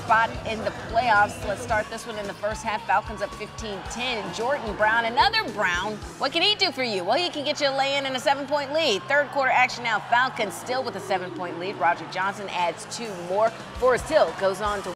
spot in the playoffs. Let's start this one in the first half. Falcons up 15-10. Jordan Brown, another Brown. What can he do for you? Well, he can get you a lay-in and a 7-point lead. Third quarter action now. Falcons still with a 7-point lead. Roger Johnson adds 2 more. Forrest Hill goes on to